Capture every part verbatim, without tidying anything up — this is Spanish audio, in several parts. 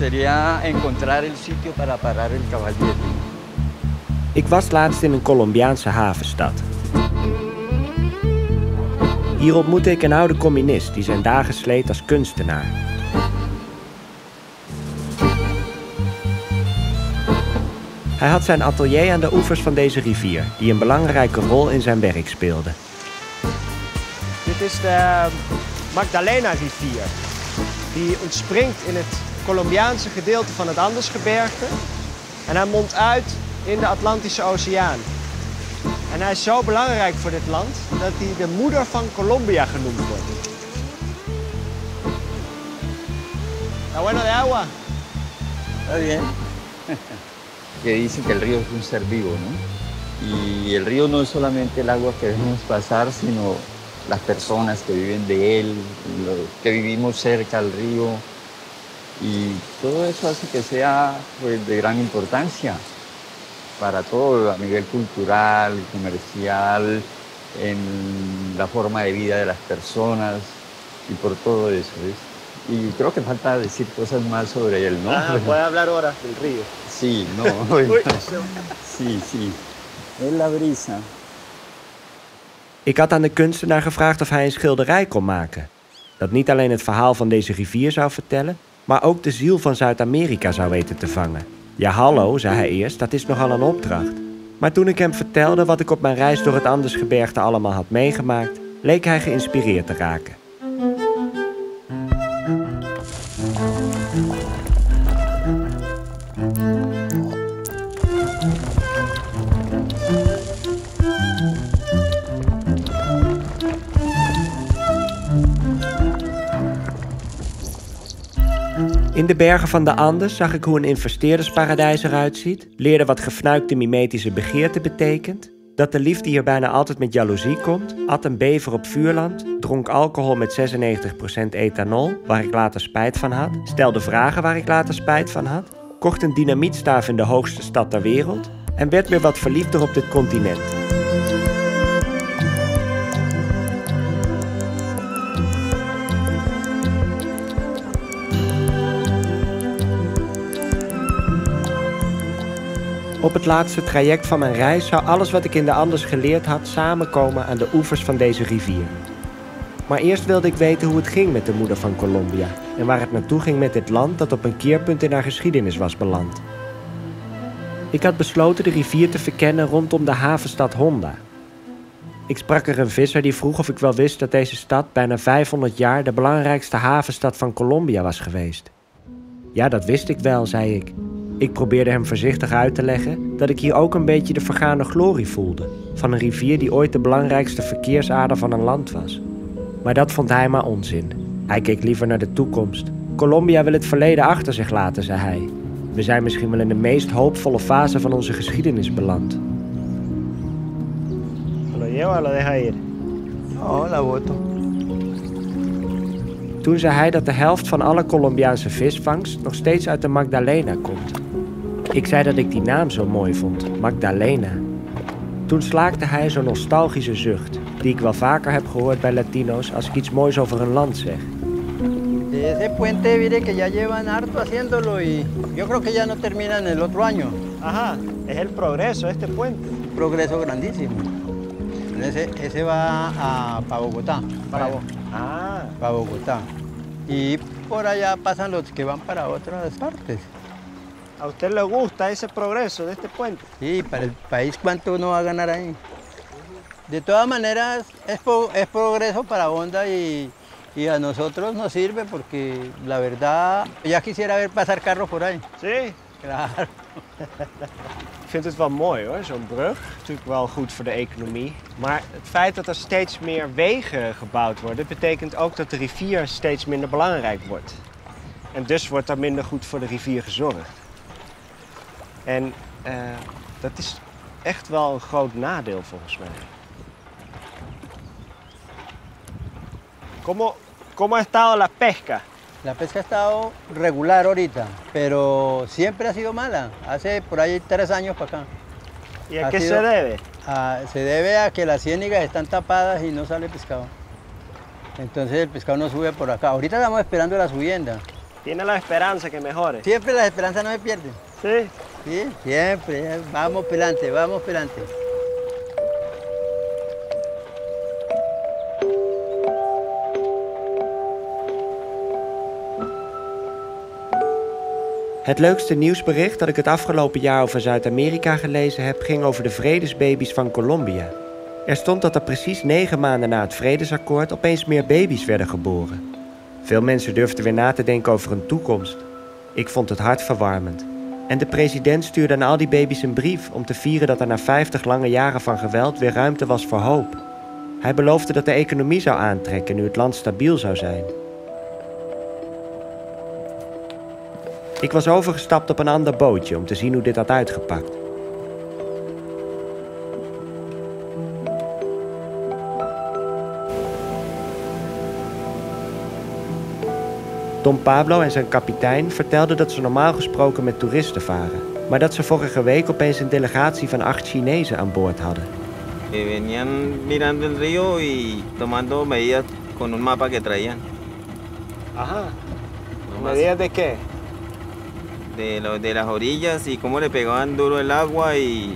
sería encontrar el sitio para parar el caballete. Ik was laatst in een Colombiaanse havenstad. Hier ontmoette ik een oude communist die zijn dagen sleet als kunstenaar. Hij had zijn atelier aan de oevers van deze rivier, die een belangrijke rol in zijn werk speelde. Dit is de Magdalena-rivier. Die ontspringt in het Colombiaanse gedeelte van het Andesgebergte. En hij mondt uit in de Atlantische Oceaan. En hij is zo belangrijk voor dit land dat hij de moeder van Colombia genoemd wordt. Está bueno de agua. Está bien. Que dice que el río es un ser vivo, ¿no? Y el río no es solamente el agua que debemos pasar, sino las personas que viven de él, los que vivimos cerca al río. Y todo eso hace que sea, pues, de gran importancia para todo a nivel cultural, comercial, en la forma de vida de las personas y por todo eso, ¿ves? Y creo que falta decir cosas más sobre él, ¿no? Ah, puede hablar ahora del río. Sí, no. Sí, sí. Es la brisa. Ik had aan de kunstenaar gevraagd of hij een schilderij kon maken. Dat niet alleen het verhaal van deze rivier zou vertellen, maar ook de ziel van Zuid-Amerika zou weten te vangen. Ja, hallo, zei hij eerst, dat is nogal een opdracht. Maar toen ik hem vertelde wat ik op mijn reis door het Andesgebergte allemaal had meegemaakt, leek hij geïnspireerd te raken. In de bergen van de Andes zag ik hoe een investeerdersparadijs eruit ziet, leerde wat gefnuikte mimetische begeerte betekent, dat de liefde hier bijna altijd met jaloezie komt, at een bever op vuurland, dronk alcohol met zesennegentig procent ethanol, waar ik later spijt van had, stelde vragen waar ik later spijt van had, kocht een dynamietstaaf in de hoogste stad ter wereld en werd weer wat verliefder op dit continent. Op het laatste traject van mijn reis zou alles wat ik in de Andes geleerd had samenkomen aan de oevers van deze rivier. Maar eerst wilde ik weten hoe het ging met de moeder van Colombia en waar het naartoe ging met dit land dat op een keerpunt in haar geschiedenis was beland. Ik had besloten de rivier te verkennen rondom de havenstad Honda. Ik sprak er een visser die vroeg of ik wel wist dat deze stad bijna vijfhonderd jaar de belangrijkste havenstad van Colombia was geweest. Ja, dat wist ik wel, zei ik. Ik probeerde hem voorzichtig uit te leggen dat ik hier ook een beetje de vergane glorie voelde van een rivier die ooit de belangrijkste verkeersader van een land was. Maar dat vond hij maar onzin. Hij keek liever naar de toekomst. Colombia wil het verleden achter zich laten, zei hij. We zijn misschien wel in de meest hoopvolle fase van onze geschiedenis beland. ¿Lo lleva o lo deja ir? No, la boto. Toen zei hij dat de helft van alle Colombiaanse visvangst nog steeds uit de Magdalena komt. Ik zei dat ik die naam zo mooi vond, Magdalena. Toen slaakte hij zo'n nostalgische zucht, die ik wel vaker heb gehoord bij Latino's als ik iets moois over een land zeg. Ese puente, mire que ya llevan harto haciéndolo y yo creo que ya no termina en el otro año. Ajá, es el progreso este puente. Un progreso grandísimo. Ese, ese va a, para Bogotá. Para Bogotá. Ah. Para Bogotá. Y por allá pasan los que van para otras partes. ¿A usted le gusta ese progreso de este puente? Sí, para el país cuánto uno va a ganar ahí. De todas maneras es, pro, es progreso para Honda y, y a nosotros nos sirve porque la verdad ya quisiera ver pasar carros por ahí. Sí? Claro. Ik vind het wel mooi hoor, zo'n brug. Natuurlijk wel goed voor de economie. Maar het feit dat er steeds meer wegen gebouwd worden, betekent ook dat de rivier steeds minder belangrijk wordt. En dus wordt er minder goed voor de rivier gezorgd. En uh, dat is echt wel een groot nadeel volgens mij. ¿Cómo, cómo ha estado la pesca? La pesca ha estado regular ahorita, pero siempre ha sido mala. Hace por ahí tres años para acá. ¿Y a qué se debe? A, se debe a que las ciénegas están tapadas y no sale pescado. Entonces el pescado no sube por acá. Ahorita estamos esperando la subienda. Tiene la esperanza que mejore. Siempre la esperanza no se pierde. Sí. Sí, siempre. Vamos pelante, vamos pelante. Het leukste nieuwsbericht dat ik het afgelopen jaar over Zuid-Amerika gelezen heb, ging over de vredesbaby's van Colombia. Er stond dat er precies negen maanden na het vredesakkoord opeens meer baby's werden geboren. Veel mensen durfden weer na te denken over een toekomst. Ik vond het hartverwarmend. En de president stuurde aan al die baby's een brief om te vieren dat er na vijftig lange jaren van geweld weer ruimte was voor hoop. Hij beloofde dat de economie zou aantrekken nu het land stabiel zou zijn. Ik was overgestapt op een ander bootje om te zien hoe dit had uitgepakt. Don Pablo en zijn kapitein vertelden dat ze normaal gesproken met toeristen varen, maar dat ze vorige week opeens een delegatie van acht Chinezen aan boord hadden. Venían mirando el río y tomando medidas con un mapa que traían. Ajá. ¿Medidas de qué? De, lo, de las orillas y cómo le pegaban duro el agua y,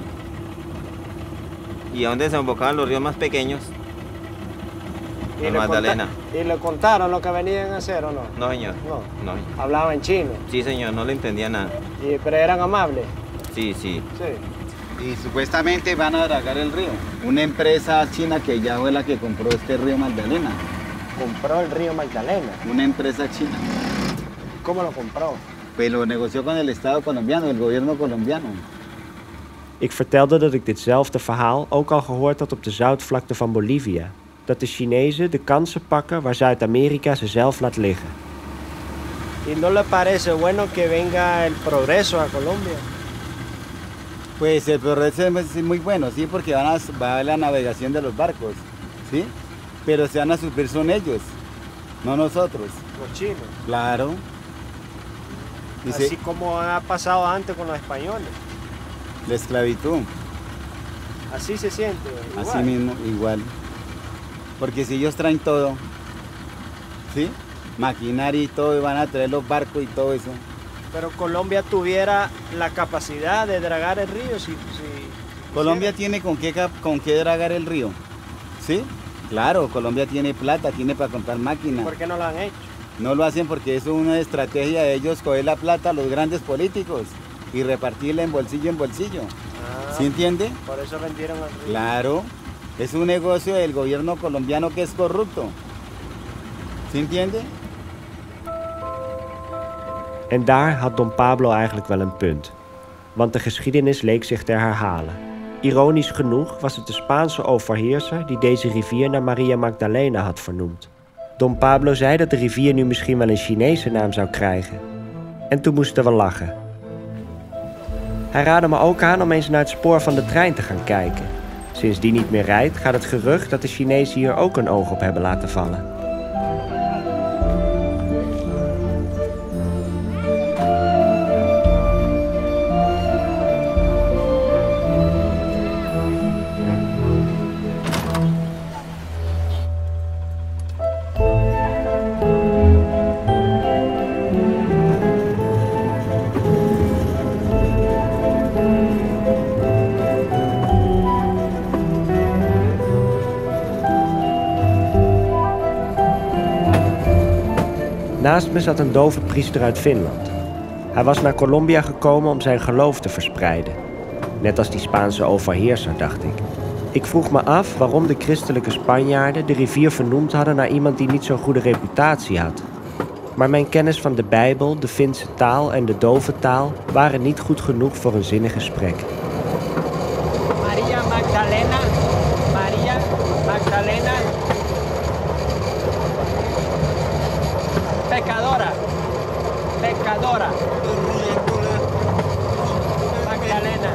y a dónde desembocaban los ríos más pequeños. ¿Y le, Magdalena. ¿Y le contaron lo que venían a hacer o no? No, señor. No. No. ¿Hablaban chino? Sí, señor, no le entendía nada. ¿Y, pero eran amables? Sí, sí. Sí. Y supuestamente van a dragar el río. Una empresa china que ya fue la que compró este río Magdalena. ¿Compró el río Magdalena? Una empresa china. ¿Cómo lo compró? Pues lo negoció con el Estado colombiano, el gobierno colombiano. Ik vertelde dat ik ditzelfde verhaal ook al gehoord had op de zoutvlakte van Bolivia. Dat de Chinezen de kansen pakken waar Zuid-Amerika ze zelf laat liggen. ¿Y no le parece bueno que venga el progreso a Colombia? Pues el progreso es muy bueno, sí, porque van a, va a haber la navegación de los barcos, ¿sí? Pero se van a suplir son ellos, no nosotros. Los chinos. Claro. Y Así se, como ha pasado antes con los españoles. la esclavitud, Así se siente. Igual. así mismo, igual. Porque si ellos traen todo, ¿sí? Maquinaria y todo, y van a traer los barcos y todo eso. Pero Colombia tuviera la capacidad de dragar el río si... si Colombia quisiera. tiene con qué, cap- con qué dragar el río, ¿sí? Claro, Colombia tiene plata, tiene para comprar máquinas. ¿Por qué no lo han hecho? No lo hacen porque es una estrategia de ellos coger la plata a los grandes políticos y repartirla en bolsillo en bolsillo. Ah, ¿Sí entiende? por eso vendieron el río. Claro, es un negocio del gobierno colombiano que es corrupto. ¿Sí entiende? En daar had Don Pablo eigenlijk wel een punt. Want de geschiedenis leek zich te herhalen. Ironisch genoeg was het de Spaanse overheerser die deze rivier naar Maria Magdalena had vernoemd. Don Pablo zei dat de rivier nu misschien wel een Chinese naam zou krijgen. En toen moesten we lachen. Hij raadde me ook aan om eens naar het spoor van de trein te gaan kijken. Sinds die niet meer rijdt, gaat het gerucht dat de Chinezen hier ook een oog op hebben laten vallen. Naast me zat een dove priester uit Finland. Hij was naar Colombia gekomen om zijn geloof te verspreiden. Net als die Spaanse overheerser, dacht ik. Ik vroeg me af waarom de christelijke Spanjaarden de rivier vernoemd hadden naar iemand die niet zo'n goede reputatie had. Maar mijn kennis van de Bijbel, de Finse taal en de dove taal waren niet goed genoeg voor een zinnig gesprek. María Magdalena. María Magdalena. Pecadora. Pecadora. Magdalena.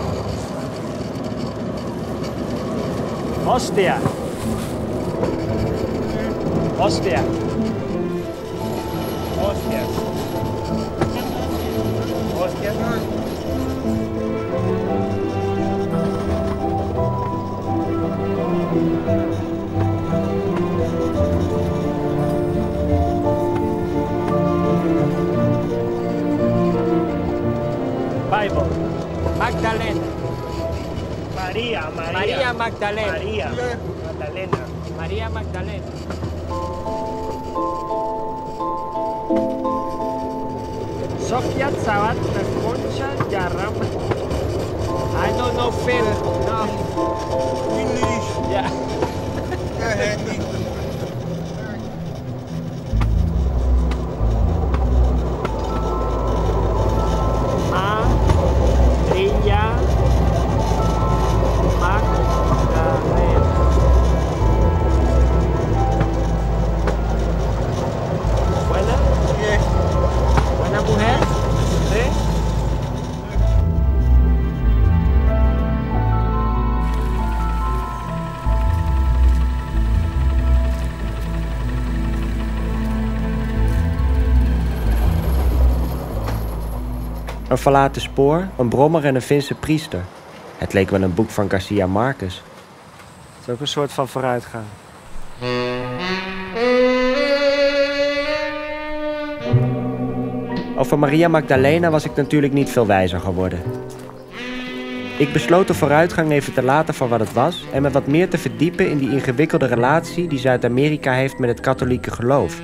Hostia. Hostia. Hostia. Hostia. Bible. Magdalena. María, María. María Magdalena. María Magdalena. María Magdalena. Sofia Tzavat Concha Yaram. I don't know Finn. No. English. Yeah. María Magdalena. ¿Buena? ¿Buena mujer? ¿Sí? Een verlaten spoor, een brommer en een Finse priester. Het leek wel een boek van Garcia Marquez. Het is ook een soort van vooruitgang. Over Maria Magdalena was ik natuurlijk niet veel wijzer geworden. Ik besloot de vooruitgang even te laten voor wat het was en me wat meer te verdiepen in die ingewikkelde relatie die Zuid-Amerika heeft met het katholieke geloof.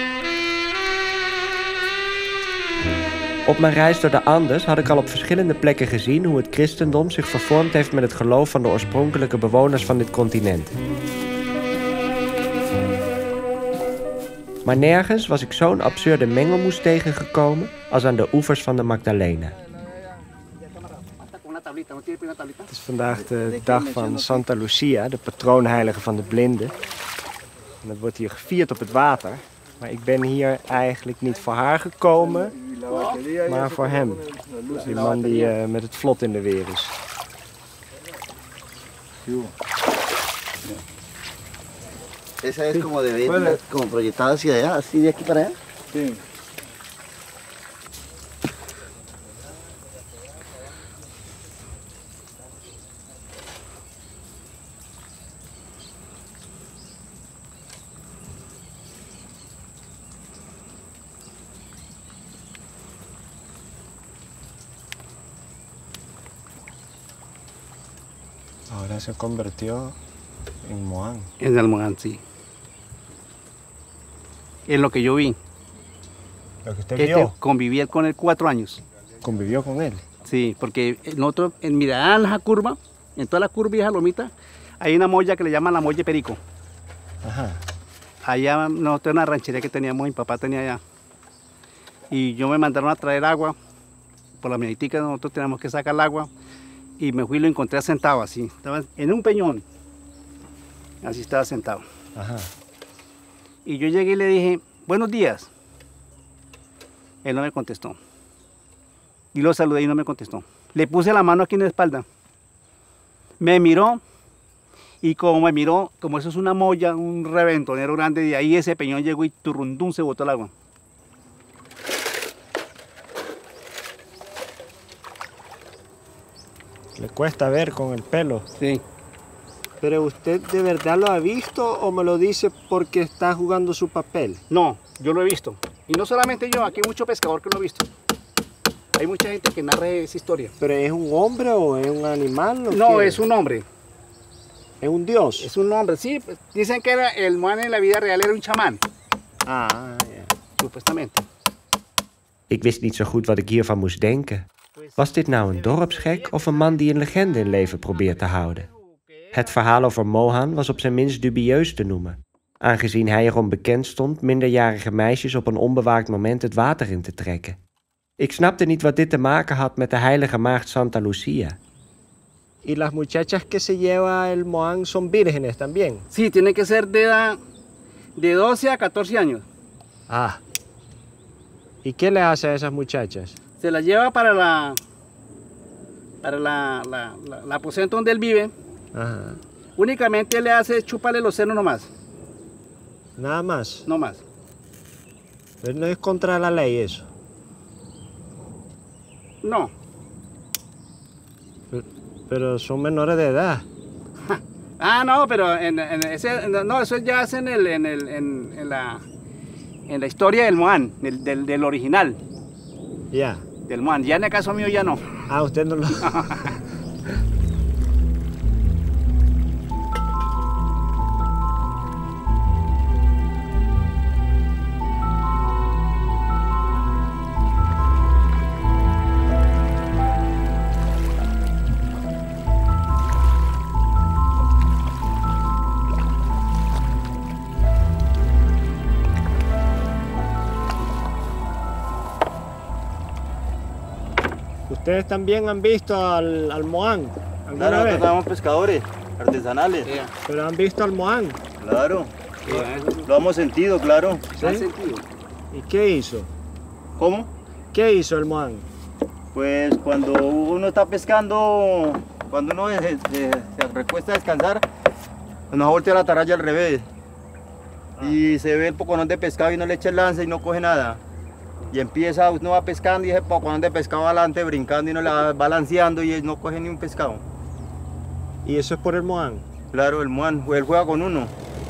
Op mijn reis door de Andes had ik al op verschillende plekken gezien hoe het christendom zich vervormd heeft met het geloof van de oorspronkelijke bewoners van dit continent. Maar nergens was ik zo'n absurde mengelmoes tegengekomen als aan de oevers van de Magdalena. Het is vandaag de dag van Santa Lucia, de patroonheilige van de blinden. En dat wordt hier gevierd op het water. Maar ik ben hier eigenlijk niet voor haar gekomen, maar voor hem. Die man die uh, met het vlot in de weer is. Esa es como de ver, como proyectada hacia allá, así de aquí para allá. Sí. Ahora se convirtió en Moán. En el Moán, sí. Es lo que yo vi. Lo que usted Este, vio, conviví con él cuatro años. convivió con él. Sí, porque nosotros, en mira, en la curva, en toda la curva y esa lomita, hay una molla que le llaman la molla Perico. Ajá. Allá, nosotros en una ranchería que teníamos, mi papá tenía allá. Y yo me mandaron a traer agua. Por la meditica nosotros teníamos que sacar el agua. Y me fui y lo encontré sentado así. Estaba en un peñón. Así estaba sentado. Ajá. Y yo llegué y le dije, buenos días. Él no me contestó. Y lo saludé y no me contestó. Le puse la mano aquí en la espalda. Me miró y como me miró, como eso es una molla, un reventonero grande, de ahí ese peñón llegó y turrundún se botó el agua. Le cuesta ver con el pelo. Sí. ¿Pero usted de verdad lo ha visto o me lo dice porque está jugando su papel? No, yo lo he visto. Y no solamente yo, aquí hay mucho pescador que lo ha visto. Hay mucha gente que narra esa historia. ¿Pero es un hombre o es un animal? ¿O No, qué? es un hombre. ¿Es un dios? Es un hombre, sí. Pues, dicen que era, el Moán en la vida real era un chamán, Ah, ja. supuestamente. Ik wist niet zo goed wat ik hiervan moest denken. Was dit nou een dorpsgek of een man die een legende in leven probeert te houden? Het verhaal over Mohan was op zijn minst dubieus te noemen, aangezien hij erom bekend stond minderjarige meisjes op een onbewaakt moment het water in te trekken. Ik snapte niet wat dit te maken had met de heilige maagd Santa Lucia. ¿Y las muchachas que se lleva el Moán son vírgenes también? Sí, tiene que ser de edad de doce a catorce años. Ah. ¿Y qué le hace a esas muchachas? Se las lleva para la para la, la, la, la aposento donde él vive. Ajá. Únicamente le hace chuparle los senos nomás, Nada más. no más. Pero no es contra la ley eso. No, Pero, pero son menores de edad. ah no, pero en, en ese, no, eso ya es en, el, en, el, en, en, la, en la historia del Moán, del, del, del original. Ya. Del Mohan. Ya en el caso mío ya no. Ah, usted no lo... ¿Ustedes también han visto al, al Mohan? ¿Alguna Claro, vez? nosotros somos pescadores artesanales. ¿Pero han visto al Mohan? Claro. Lo hemos sentido, claro. ¿Sí? ¿Y qué hizo? ¿Cómo? ¿Qué hizo el Mohan? Pues cuando uno está pescando, cuando uno se, se- se recuesta a descansar, nos voltea la atarraya al revés. Y se ve el poconón de pescado y no le echa el lance y no coge nada. Y empieza, uno va pescando y ese poconón de pescado va adelante brincando y no le va balanceando y él no coge ni un pescado. ¿Y eso es por el Mohan? Claro, el Mohan, él juega con uno.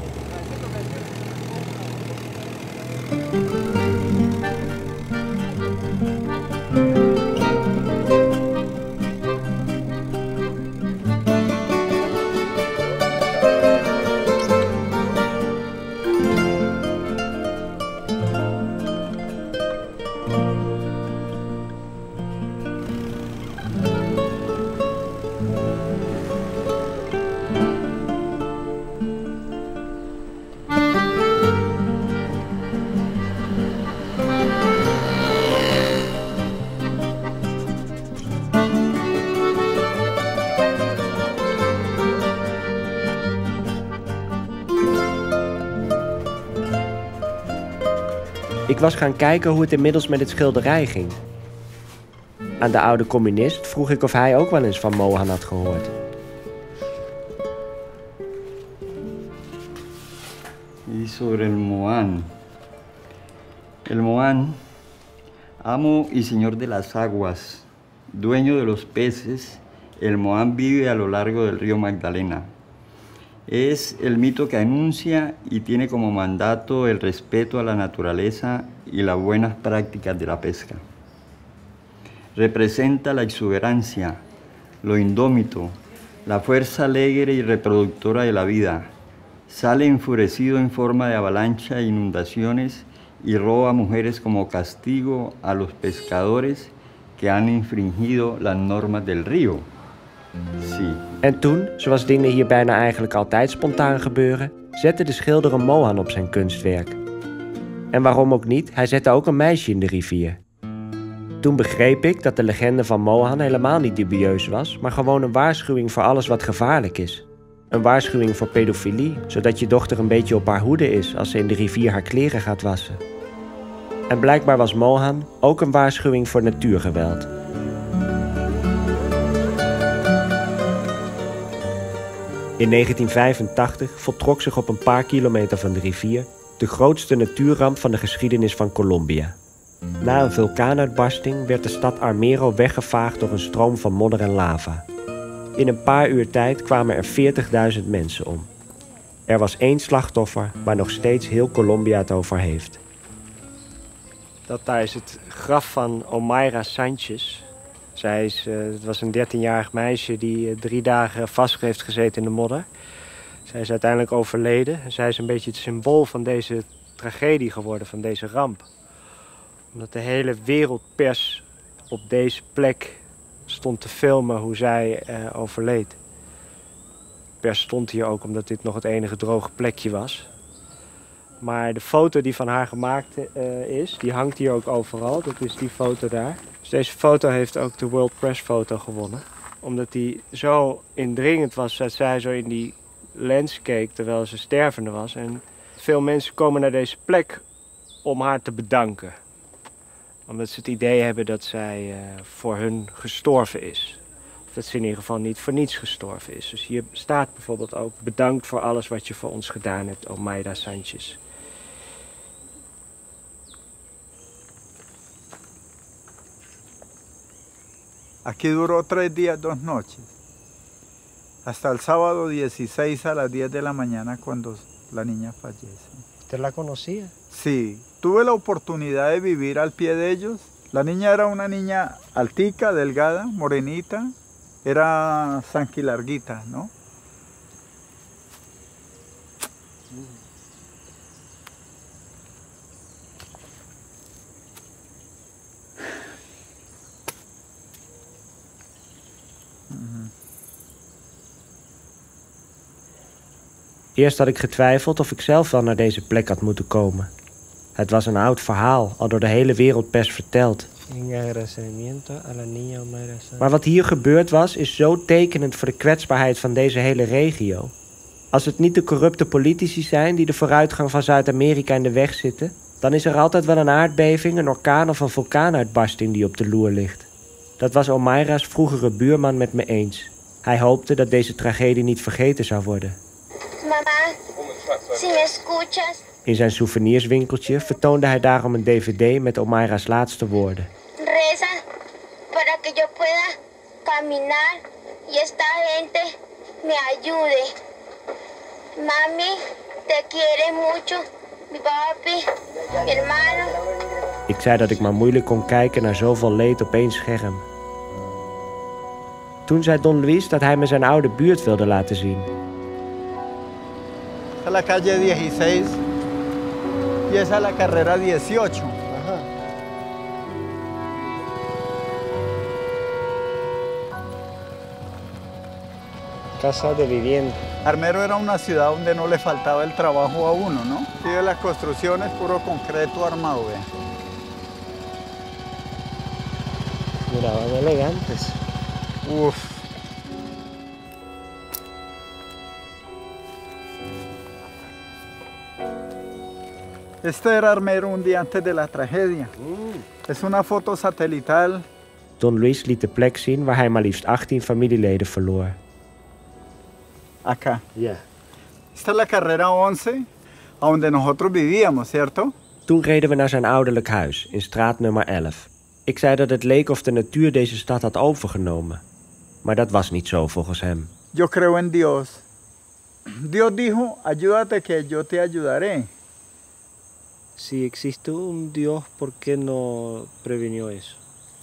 Ik was gaan kijken hoe het inmiddels met het schilderij ging. Aan de oude communist vroeg ik of hij ook wel eens van Mohan had gehoord. Y sobre el Mohan. El Mohan, amo y señor de las aguas, dueño de los peces, el Mohan vive a lo largo del río Magdalena. Es el mito que anuncia y tiene como mandato el respeto a la naturaleza y las buenas prácticas de la pesca. Representa la exuberancia, lo indómito, la fuerza alegre y reproductora de la vida. Sale enfurecido en forma de avalancha e inundaciones y roba mujeres como castigo a los pescadores que han infringido las normas del río. Sí. En toen, zoals dingen hier bijna eigenlijk altijd spontaan gebeuren, zette de schilder een Mohan op zijn kunstwerk. En waarom ook niet, hij zette ook een meisje in de rivier. Toen begreep ik dat de legende van Mohan helemaal niet dubieus was, maar gewoon een waarschuwing voor alles wat gevaarlijk is. Een waarschuwing voor pedofilie, zodat je dochter een beetje op haar hoede is als ze in de rivier haar kleren gaat wassen. En blijkbaar was Mohan ook een waarschuwing voor natuurgeweld. In negentien vijfentachtig voltrok zich op een paar kilometer van de rivier de grootste natuurramp van de geschiedenis van Colombia. Na een vulkaanuitbarsting werd de stad Armero weggevaagd door een stroom van modder en lava. In een paar uur tijd kwamen er veertigduizend mensen om. Er was één slachtoffer waar nog steeds heel Colombia het over heeft. Dat daar is het graf van Omaira Sanchez. Zij is, uh, het was een dertienjarig meisje die uh, drie dagen vast heeft gezeten in de modder. Zij is uiteindelijk overleden. Zij is een beetje het symbool van deze tragedie geworden, van deze ramp. Omdat de hele wereldpers op deze plek stond te filmen hoe zij uh, overleed. De pers stond hier ook omdat dit nog het enige droge plekje was. Maar de foto die van haar gemaakt uh, is, die hangt hier ook overal. Dat is die foto daar. Dus deze foto heeft ook de World Press Foto gewonnen. Omdat die zo indringend was dat zij zo in die lens keek terwijl ze stervende was. En veel mensen komen naar deze plek om haar te bedanken. Omdat ze het idee hebben dat zij uh, voor hun gestorven is. Of dat ze in ieder geval niet voor niets gestorven is. Dus hier staat bijvoorbeeld ook bedankt voor alles wat je voor ons gedaan hebt, Omaira Sanchez. Aquí duró tres días, dos noches, hasta el sábado dieciséis a las diez de la mañana cuando la niña fallece. ¿Usted la conocía? Sí, tuve la oportunidad de vivir al pie de ellos La niña era una niña altica, delgada, morenita, era sanquilarguita, ¿no? Eerst had ik getwijfeld of ik zelf wel naar deze plek had moeten komen. Het was een oud verhaal, al door de hele wereldpers verteld. Maar wat hier gebeurd was, is zo tekenend voor de kwetsbaarheid van deze hele regio. Als het niet de corrupte politici zijn die de vooruitgang van Zuid-Amerika in de weg zitten, dan is er altijd wel een aardbeving, een orkaan of een vulkaanuitbarsting die op de loer ligt. Dat was Omaira's vroegere buurman met me eens. Hij hoopte dat deze tragedie niet vergeten zou worden. Mama, si me escuchas. In zijn souvenirswinkeltje vertoonde hij daarom een dvd met Omaira's laatste woorden. Reza, para que yo pueda caminar y esta gente me ayude. Mami, te quiere mucho. Mi papi, mi hermano. Ik zei dat ik maar moeilijk kon kijken naar zoveel leed op één scherm. Toen zei Don Luis dat hij me zijn oude buurt wilde laten zien. Esa es la calle dieciséis y esa es la carrera dieciocho. Ajá. Casa de vivienda. Armero era una ciudad donde no le faltaba el trabajo a uno, ¿no? Sí, de las construcciones, puro concreto armado, ¿eh? Mira, van elegantes. Uf. Este era Armero un día antes de la tragedia. Mm. Es una foto satelital. Don Luis liet de plek zien waar hij maar liefst achttien familieleden verloor. Acá. Ja. Yeah. Esta es la carrera once, a donde nosotros vivíamos, ¿cierto? Toen reden we naar zijn ouderlijk huis, in straat nummer elf. Ik zei dat het leek of de natuur deze stad had overgenomen. Maar dat was niet zo volgens hem. Yo creo en Dios. Dios dijo, ayúdate que yo te ayudaré. Si existe un Dios, ¿por qué no prevenió eso?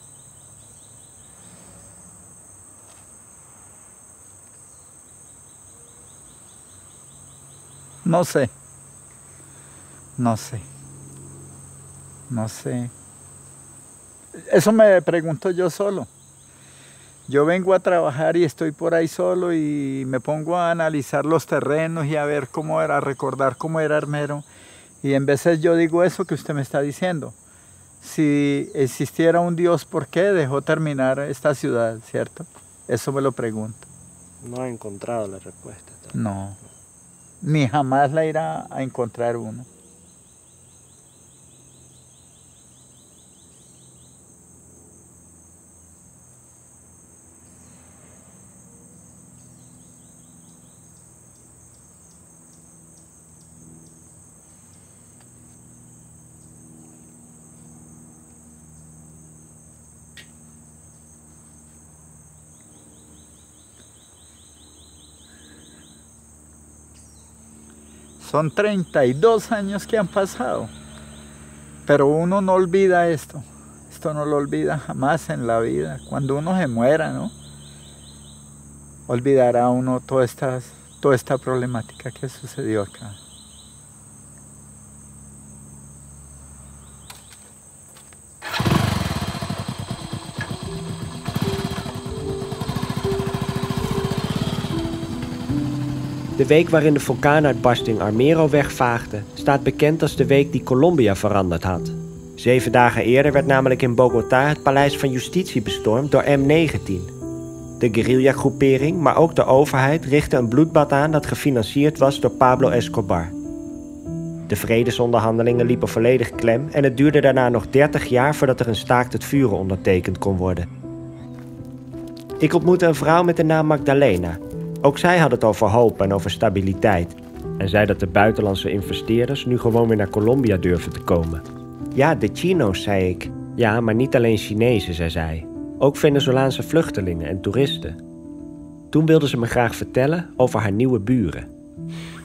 No sé. No sé. No sé. Eso me pregunto yo solo. Yo vengo a trabajar y estoy por ahí solo y me pongo a analizar los terrenos y a ver cómo era, a recordar cómo era Armero. Y en veces yo digo eso que usted me está diciendo. Si existiera un Dios, ¿por qué dejó terminar esta ciudad, cierto? Eso me lo pregunto. No he encontrado la respuesta. No. Ni jamás la irá a encontrar uno. Son treinta y dos años que han pasado, pero uno no olvida esto, esto no lo olvida jamás en la vida. Cuando uno se muera, ¿no? Olvidará uno toda esta, toda esta problemática que sucedió acá. De week waarin de vulkaanuitbarsting Armero wegvaagde, staat bekend als de week die Colombia veranderd had. Zeven dagen eerder werd namelijk in Bogota het paleis van justitie bestormd door M negentien. De guerrilla-groepering, maar ook de overheid richtte een bloedbad aan dat gefinancierd was door Pablo Escobar. De vredesonderhandelingen liepen volledig klem en het duurde daarna nog dertig jaar voordat er een staakt het vuren ondertekend kon worden. Ik ontmoette een vrouw met de naam Magdalena. Ook zij had het over hoop en over stabiliteit. En zei dat de buitenlandse investeerders nu gewoon weer naar Colombia durven te komen. Ja, de Chino's, zei ik. Ja, maar niet alleen Chinezen, zei zij. Ook Venezolaanse vluchtelingen en toeristen. Toen wilde ze me graag vertellen over haar nieuwe buren.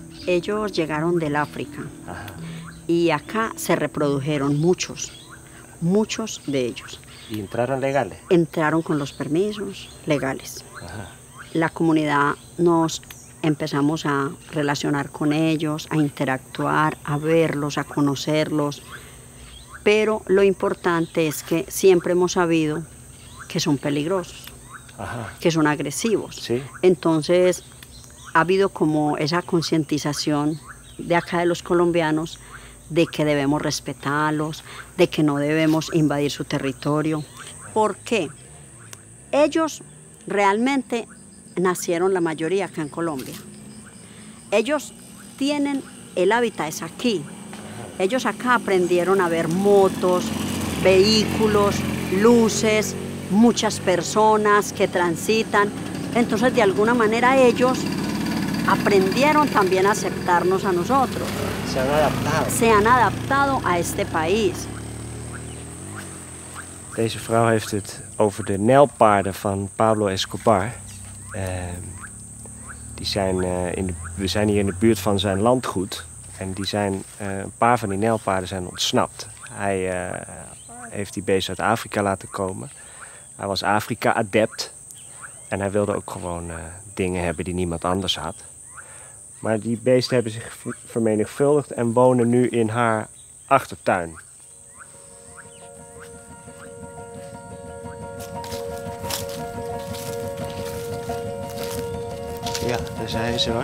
Ellos llegaron del África. Y acá se reprodujeron muchos. muchos de ellos. ¿Y entraron legales? Entraron con los permisos legales. Ajá. La comunidad nos empezamos a relacionar con ellos, a interactuar, a verlos, a conocerlos. Pero lo importante es que siempre hemos sabido que son peligrosos, Ajá. que son agresivos. Sí. Entonces ha habido como esa concientización de acá de los colombianos de que debemos respetarlos, de que no debemos invadir su territorio. ¿Por qué? Ellos realmente nacieron la mayoría acá en Colombia. Ellos tienen, el hábitat es aquí. Ellos acá aprendieron a ver motos, vehículos, luces, muchas personas que transitan. Entonces, de alguna manera, ellos aprendieron también a aceptarnos a nosotros. Se han adaptado. Se han adaptado a este país. Deze vrouw heeft het over de nijlpaarden van Pablo Escobar. Uh, die zijn, uh, in de, we zijn hier in de buurt van zijn landgoed. En die zijn, uh, een paar van die nijlpaarden zijn ontsnapt. Hij uh, heeft die beesten uit Afrika laten komen. Hij was Afrika-adept. En hij wilde ook gewoon uh, dingen hebben die niemand anders had. Maar die beesten hebben zich vermenigvuldigd en wonen nu in haar achtertuin. Ja, daar zijn ze hoor.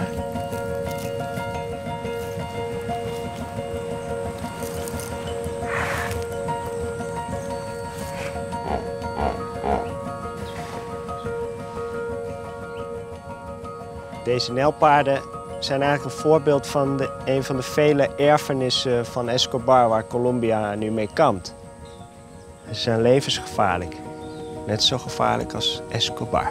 Deze nijlpaarden zijn eigenlijk een voorbeeld van de, een van de vele erfenissen van Escobar waar Colombia nu mee kampt. Ze zijn levensgevaarlijk. Net zo gevaarlijk als Escobar.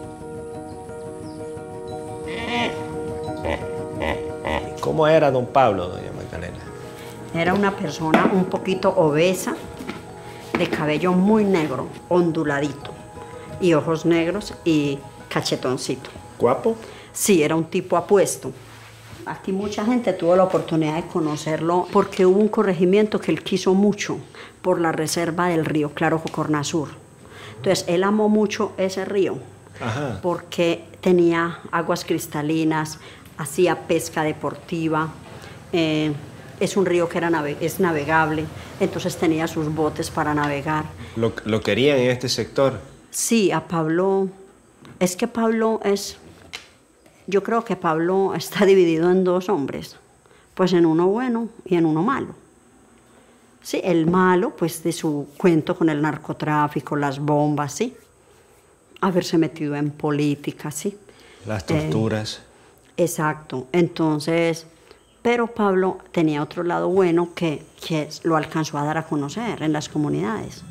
¿Cómo era don Pablo, doña Magdalena? Era una persona un poquito obesa, de cabello muy negro, onduladito, y ojos negros y cachetoncito. ¿Guapo? Sí, era un tipo apuesto. Aquí mucha gente tuvo la oportunidad de conocerlo porque hubo un corregimiento que él quiso mucho por la reserva del río Claro Cocorná Sur. Entonces, él amó mucho ese río. Ajá. Porque tenía aguas cristalinas, hacía pesca deportiva, eh, es un río que era nave es navegable, entonces tenía sus botes para navegar. ¿Lo, lo querían en este sector? Sí, a Pablo, es que Pablo es, yo creo que Pablo está dividido en dos hombres, pues en uno bueno y en uno malo. Sí, el malo, pues de su cuento con el narcotráfico, las bombas, sí. Haberse metido en política, sí. Las torturas. Eh, exacto. Entonces, pero Pablo tenía otro lado bueno que, que lo alcanzó a dar a conocer en las comunidades.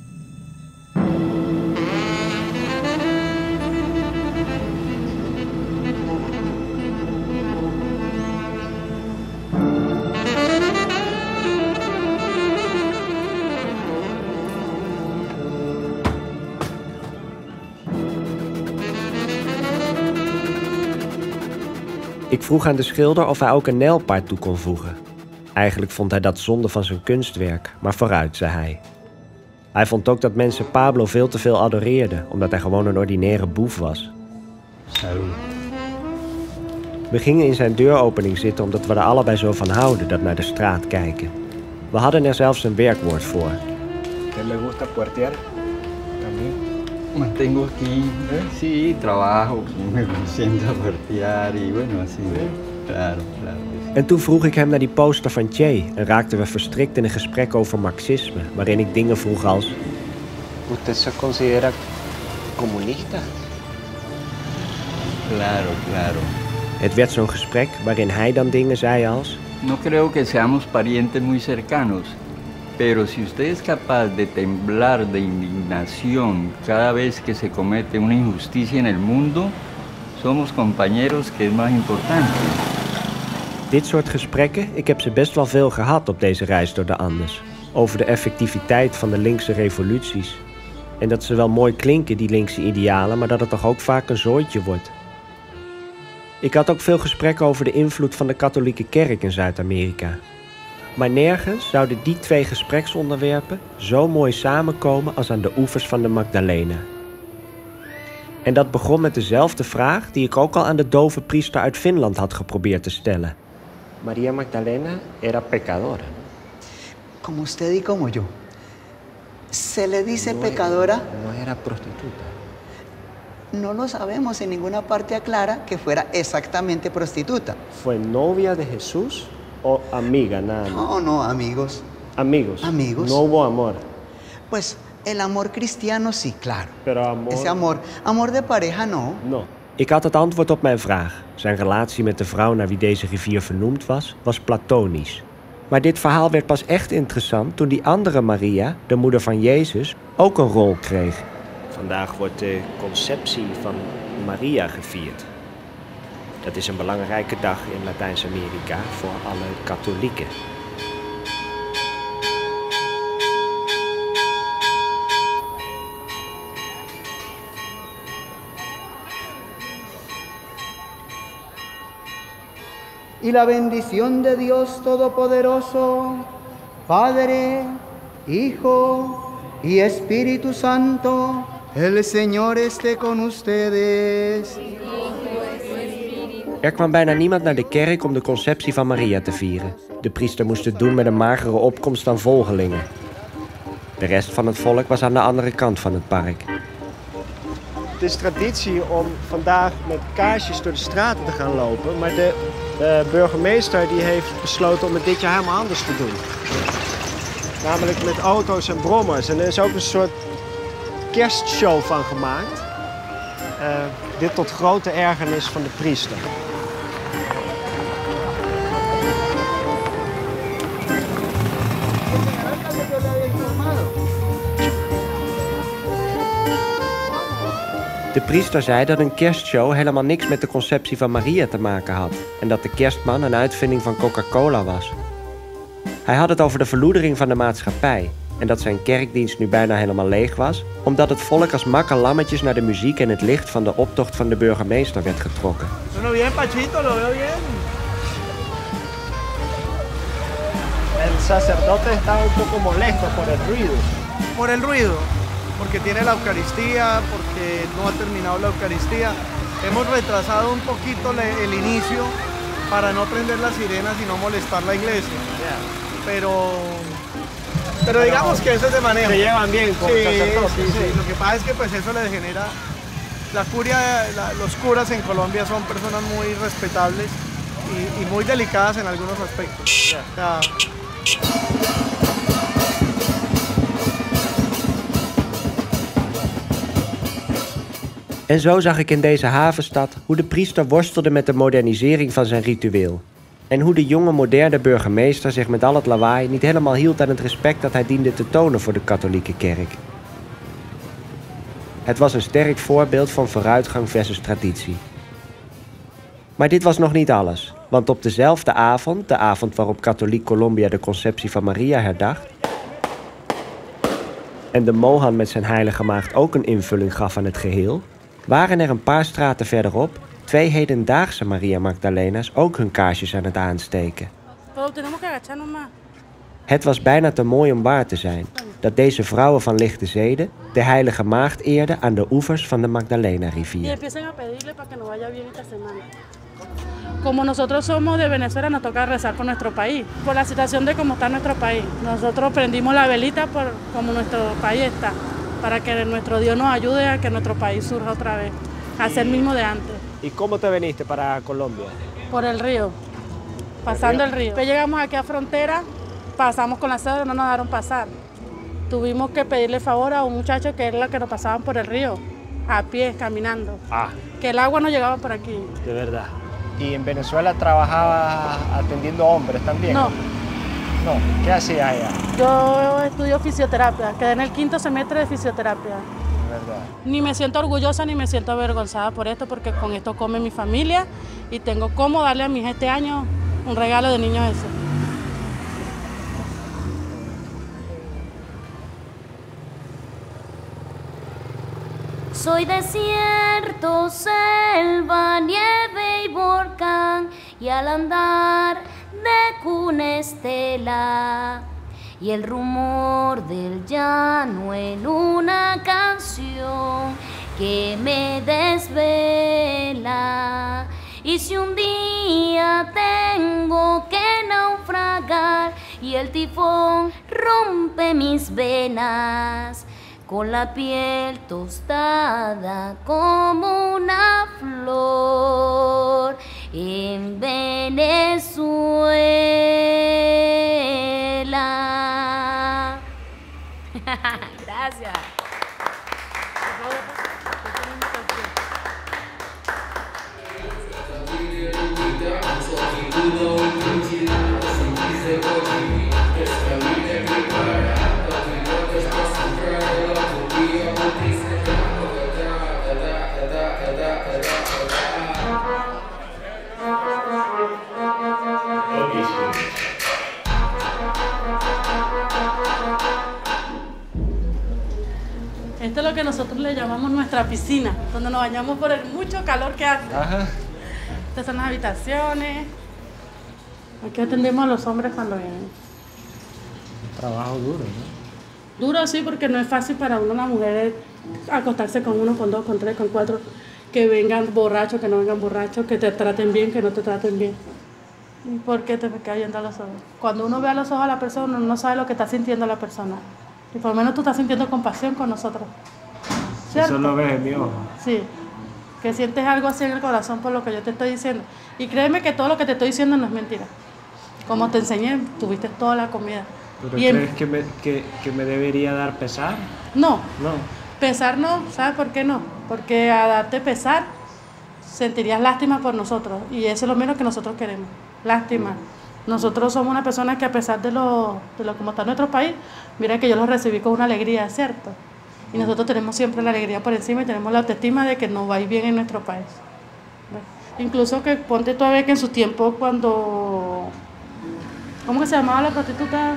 Ik vroeg aan de schilder of hij ook een nijlpaard toe kon voegen. Eigenlijk vond hij dat zonde van zijn kunstwerk, maar vooruit, zei hij. Hij vond ook dat mensen Pablo veel te veel adoreerden, omdat hij gewoon een ordinaire boef was. Salud. We gingen in zijn deuropening zitten omdat we er allebei zo van houden, dat naar de straat kijken. We hadden er zelfs een werkwoord voor. ¿Qué le gusta puertear? También. Mantengo aquí, ¿eh? Sí, trabajo, me siento a partear y bueno, así. Claro, claro. En toen vroeg ik hem naar die poster van Che en raakten we verstrikt in een gesprek over marxisme, waarin ik dingen vroeg als... ¿Usted se considera comunista? Claro, claro. Het werd zo'n gesprek waarin hij dan dingen zei als... No creo que seamos parientes muy cercanos, pero si usted es capaz de temblar de indignación cada vez que se comete una injusticia en el mundo, somos compañeros, que es más importante. Dit soort gesprekken, ik heb ze best wel veel gehad op deze reis door de Andes. Over de effectiviteit van de linkse revoluties. En dat ze wel mooi klinken, die linkse idealen, maar dat het toch ook vaak een zooitje wordt. Ik had ook veel gesprekken over de invloed van de katholieke kerk in Zuid-Amerika. Maar nergens zouden die twee gespreksonderwerpen zo mooi samenkomen als aan de oevers van de Magdalena. En dat begon met dezelfde vraag die ik ook al aan de dove priester uit Finland had geprobeerd te stellen. Maria Magdalena era pecadora. Como usted y como yo. Se le dice no pecadora. Era, no era prostituta. No lo sabemos, en ninguna parte aclara que fuera exactamente prostituta. ¿Fue novia de Jesús o amiga nada más? No, no, amigos. Amigos. Amigos. No hubo amor. Pues el amor cristiano sí, claro. Pero amor... Ese amor, amor de pareja no. No. Ik had het antwoord op mijn vraag. Zijn relatie met de vrouw naar wie deze rivier vernoemd was, was platonisch. Maar dit verhaal werd pas echt interessant toen die andere Maria, de moeder van Jezus, ook een rol kreeg. Vandaag wordt de conceptie van Maria gevierd. Dat is een belangrijke dag in Latijns-Amerika voor alle katholieken. Y la bendición de Dios Todopoderoso, Padre, Hijo y Espíritu Santo, el Señor esté con ustedes. Er kwam bijna niemand naar de kerk om de conceptie van Maria te vieren. De priester moest het doen met een magere opkomst aan volgelingen. De rest van het volk was aan de andere kant van het park. Het is traditie om vandaag met kaarsjes door de straten te gaan lopen, maar de, de burgemeester die heeft besloten om het dit jaar helemaal anders te doen. Namelijk met auto's en brommers. En er is ook een soort kerstshow van gemaakt. Uh, dit tot grote ergernis van de priester. De priester zei dat een kerstshow helemaal niks met de conceptie van Maria te maken had. En dat de kerstman een uitvinding van Coca-Cola was. Hij had het over de verloedering van de maatschappij. En dat zijn kerkdienst nu bijna helemaal leeg was, omdat het volk als makke lammetjes naar de muziek en het licht van de optocht van de burgemeester werd getrokken. Bueno, bien, Pachito, lo veo bien. El sacerdote estaba un poco molesto por el ruido. Por el ruido, porque tiene la Eucaristía, porque no ha terminado la Eucaristía. Hemos retrasado un poquito el inicio para no prender las sirenas y no molestar la iglesia. Pero... Pero digamos que eso es de manejo. Se llevan bien con sí, el sacerdote. Sí, sí. Lo que pasa es que pues eso le genera... La curia, la, los curas en Colombia son personas muy respetables y, y muy delicadas en algunos aspectos. Yeah. En zo zag ik in deze havenstad hoe de priester worstelde met de modernisering van zijn ritueel. En hoe de jonge moderne burgemeester zich met al het lawaai niet helemaal hield aan het respect dat hij diende te tonen voor de katholieke kerk. Het was een sterk voorbeeld van vooruitgang versus traditie. Maar dit was nog niet alles, want op dezelfde avond, de avond waarop katholiek Colombia de conceptie van Maria herdacht, en de Mohan met zijn heilige maagd ook een invulling gaf aan het geheel, waren er een paar straten verderop twee hedendaagse Maria Magdalena's ook hun kaarsjes aan het aansteken. Het was bijna te mooi om waar te zijn dat deze vrouwen van lichte zeden de heilige maagd eerden aan de oevers van de Magdalena-rivier. Como nosotros somos de Venezuela, nos toca rezar por nuestro país, por la situación de cómo está nuestro país. Nosotros prendimos la velita por como nuestro país está, para que nuestro Dios nos ayude a que nuestro país surja otra vez, a ser el mismo de antes. ¿Y cómo te viniste para Colombia? Por el río, pasando el río. Después llegamos aquí a frontera, pasamos con la cédula, no nos dejaron pasar. Tuvimos que pedirle favor a un muchacho que era el que nos pasaban por el río, a pie, caminando. Ah. Que el agua no llegaba por aquí. De verdad. ¿Y en Venezuela trabajaba atendiendo hombres también? No. No, ¿qué hacía allá? Yo estudio fisioterapia, quedé en el quinto semestre de fisioterapia. ¿Verdad? Ni me siento orgullosa ni me siento avergonzada por esto, porque con esto come mi familia y tengo cómo darle a mi hija este año un regalo de niño Jesús. Soy desierto, selva, nieve y volcán, y al andar de una estela y el rumor del llano en una canción que me desvela. Y si un día tengo que naufragar y el tifón rompe mis venas, con la piel tostada como una flor en Venezuela. Gracias. Esto es lo que nosotros le llamamos nuestra piscina, donde nos bañamos por el mucho calor que hace. Ajá. Estas son las habitaciones. Aquí atendemos a los hombres cuando vienen. Trabajo duro, ¿no? Duro sí, porque no es fácil para una mujer acostarse con uno, con dos, con tres, con cuatro, que vengan borrachos, que no vengan borrachos, que te traten bien, que no te traten bien. ¿Y por qué te quedas viendo a los ojos? Cuando uno ve a los ojos a la persona, uno no sabe lo que está sintiendo la persona. Y por lo menos tú estás sintiendo compasión con nosotros. ¿Cierto? Eso lo ves en mi ojo. Sí, que sientes algo así en el corazón por lo que yo te estoy diciendo. Y créeme que todo lo que te estoy diciendo no es mentira. Como te enseñé, tuviste toda la comida. ¿Pero y crees en... que, me, que, que me debería dar pesar? No. No. Pesar no, ¿sabes por qué no? Porque a darte pesar sentirías lástima por nosotros. Y eso es lo menos que nosotros queremos. Lástima. Nosotros somos una persona que a pesar de lo, de lo como está nuestro país, mira que yo lo recibí con una alegría, ¿cierto? Y nosotros tenemos siempre la alegría por encima y tenemos la autoestima de que nos va a ir bien en nuestro país. Incluso que ponte tú a ver que en su tiempo cuando... ¿Cómo que se llamaba la prostituta?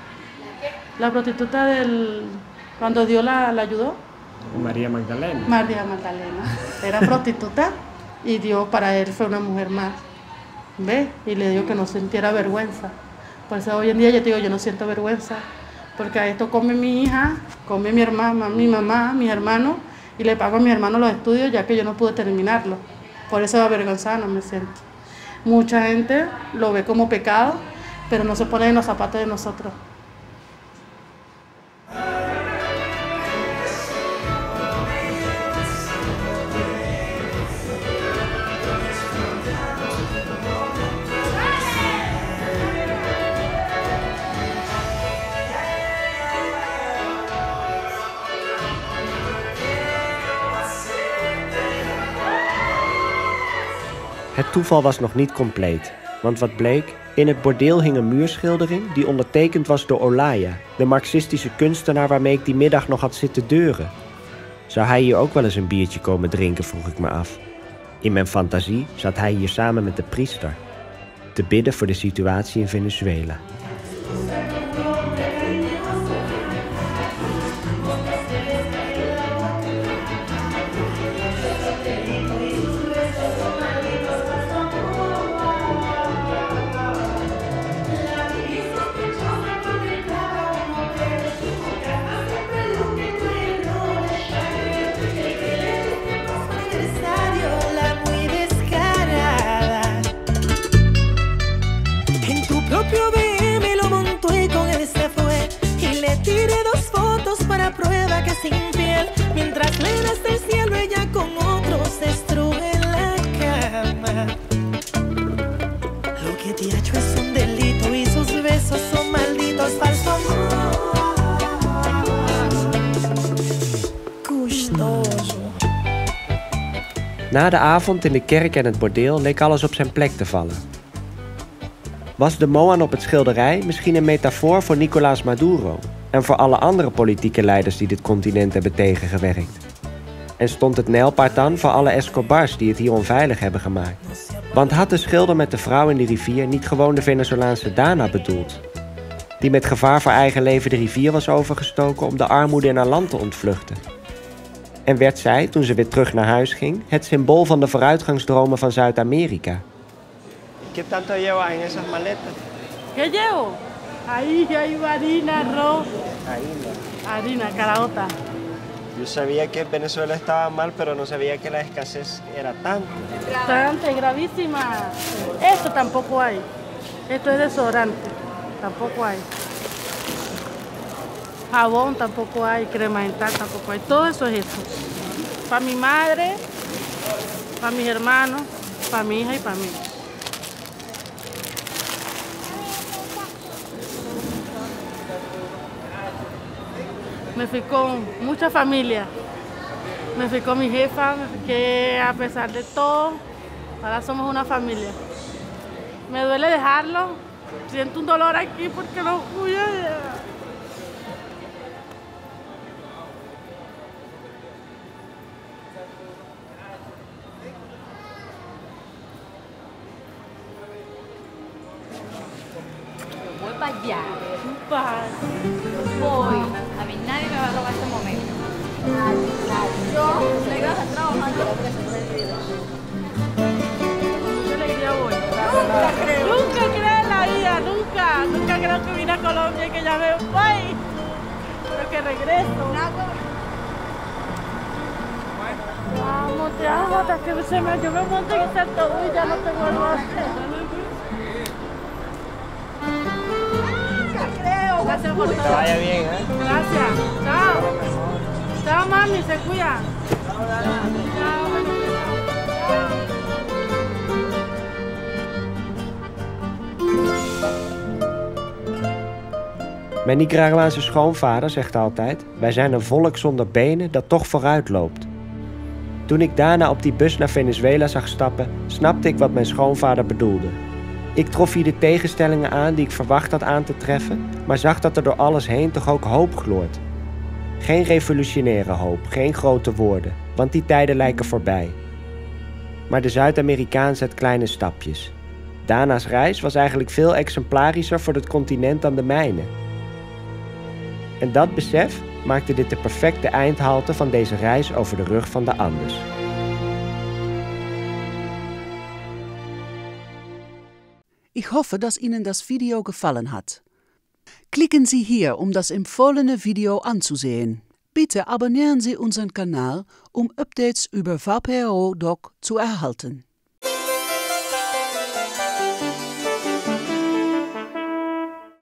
La prostituta del... Cuando Dios la, la ayudó. María Magdalena. María Magdalena. Era prostituta y Dios para él fue una mujer más. ¿Ves? Y le digo que no sintiera vergüenza. Por eso hoy en día yo te digo, yo no siento vergüenza. Porque a esto come mi hija, come mi hermana, mi mamá, mis hermanos, y le pago a mi hermano los estudios ya que yo no pude terminarlo. Por eso avergonzada no me siento. Mucha gente lo ve como pecado, pero no se pone en los zapatos de nosotros. Het toeval was nog niet compleet. Want wat bleek? In het bordeel hing een muurschildering die ondertekend was door Olaya, de marxistische kunstenaar waarmee ik die middag nog had zitten deuren. Zou hij hier ook wel eens een biertje komen drinken, vroeg ik me af. In mijn fantasie zat hij hier samen met de priester, te bidden voor de situatie in Venezuela. Na de avond in de kerk en het bordeel leek alles op zijn plek te vallen. Was de Moan op het schilderij misschien een metafoor voor Nicolás Maduro en voor alle andere politieke leiders die dit continent hebben tegengewerkt? En stond het nijlpaard dan voor alle Escobars die het hier onveilig hebben gemaakt? Want had de schilder met de vrouw in de rivier niet gewoon de Venezolaanse Dana bedoeld? Die met gevaar voor eigen leven de rivier was overgestoken om de armoede in haar land te ontvluchten. En werd zij, toen ze weer terug naar huis ging, het symbool van de vooruitgangsdromen van Zuid-Amerika. ¿Qué tanto lleva en esas maletas? ¿Qué llevo? Ahí hay harina, arroz. Harina. Harina, caraota. Yo sabía que Venezuela estaba mal, pero no sabía que la escasez era tan. Bastante gravísima. Esto tampoco hay. Esto es desodorante. Tampoco hay. Jabón tampoco hay. Crema dental tampoco hay. Todo eso es eso. Para mi madre, para mis hermanos, para mi hija y para mí. Me fui con mucha familia. Me fui con mi jefa, me fui que a pesar de todo, ahora somos una familia. Me duele dejarlo, siento un dolor aquí porque no fui allá. Voy para allá. Para. Voy. A mí nadie me va a robar este momento. Nadie, nadie. Yo me iba a estar trabajando. Mucha alegría voy. Nunca creo. Nunca creo en la vida, nunca. Nunca creo que vine a Colombia y que ya me voy. Pero que regreso. Vamos, te amo, hasta que se me, yo me monto en ese autobús y ya no te vuelvo a hacer. Creo. Gracias por todo. Que vaya bien, ¿eh? Gracias. Chao. Chao, mami, se cuida. Chao, mami. Mijn Nicaraguaanse schoonvader zegt altijd: wij zijn een volk zonder benen dat toch vooruit loopt. Toen ik daarna op die bus naar Venezuela zag stappen, snapte ik wat mijn schoonvader bedoelde. Ik trof hier de tegenstellingen aan die ik verwacht had aan te treffen, maar zag dat er door alles heen toch ook hoop gloort. Geen revolutionaire hoop, geen grote woorden, want die tijden lijken voorbij. Maar de Zuid-Amerikaan zet kleine stapjes. Dana's reis was eigenlijk veel exemplarischer voor het continent dan de mijne. En dat besef maakte dit de perfecte eindhalte van deze reis over de rug van de Andes. Ich hoffe, dass Ihnen das Video gefallen hat. Klicken Sie hier, um das empfohlene Video anzusehen. Bitte abonnieren Sie unseren Kanal, um Updates über V P R O Doc zu erhalten.